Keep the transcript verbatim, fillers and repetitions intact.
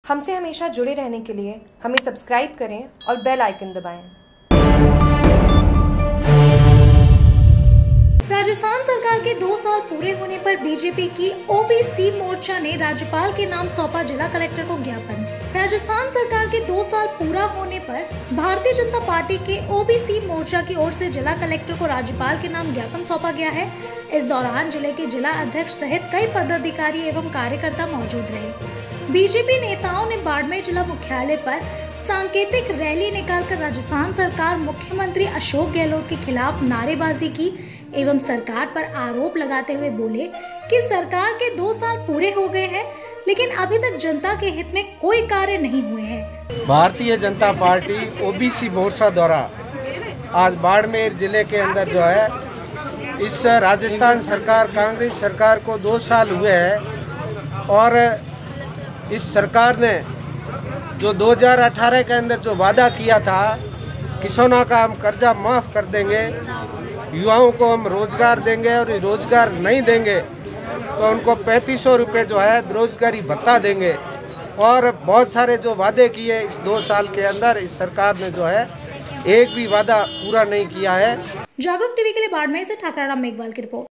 हमसे हमेशा जुड़े रहने के लिए हमें सब्सक्राइब करें और बेल आइकन दबाएं। राजस्थान सरकार के दो साल पूरे होने पर बीजेपी की ओबीसी मोर्चा ने राज्यपाल के नाम सौंपा जिला कलेक्टर को ज्ञापन। राजस्थान सरकार के दो साल पूरा होने पर भारतीय जनता पार्टी के ओबीसी मोर्चा की ओर से जिला कलेक्टर को राज्यपाल के नाम ज्ञापन सौंपा गया है। इस दौरान जिले के जिला अध्यक्ष सहित कई पदाधिकारी एवं कार्यकर्ता मौजूद रहे। बीजेपी नेताओं ने बाड़मेर जिला मुख्यालय पर सांकेतिक रैली निकालकर राजस्थान सरकार मुख्यमंत्री अशोक गहलोत के खिलाफ नारेबाजी की एवं सरकार पर आरोप लगाते हुए बोले कि सरकार के दो साल पूरे हो गए हैं, लेकिन अभी तक जनता के हित में कोई कार्य नहीं हुए हैं। भारतीय जनता पार्टी ओबीसी मोर्चा द्वारा आज बाड़मेर जिले के अंदर जो है इस राजस्थान सरकार कांग्रेस सरकार को दो साल हुए हैं और इस सरकार ने जो दो हज़ार अठारह के अंदर जो वादा किया था किसानों का हम कर्जा माफ़ कर देंगे, युवाओं को हम रोज़गार देंगे और रोज़गार नहीं देंगे तो उनको पैंतीस सौ रुपये जो है बेरोजगारी भत्ता देंगे और बहुत सारे जो वादे किए इस दो साल के अंदर इस सरकार ने जो है एक भी वादा पूरा नहीं किया है। जागरूक टीवी के लिए बाड़मेर से ठाकरा राम मेघवाल की रिपोर्ट।